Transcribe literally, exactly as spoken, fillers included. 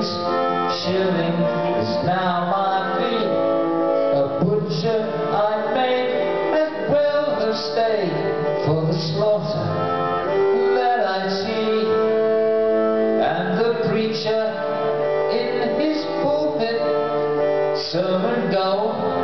his shilling is now my fee. A butcher I made as well have stayed for the slaughter that I see. And the preacher in his pulpit, sermon go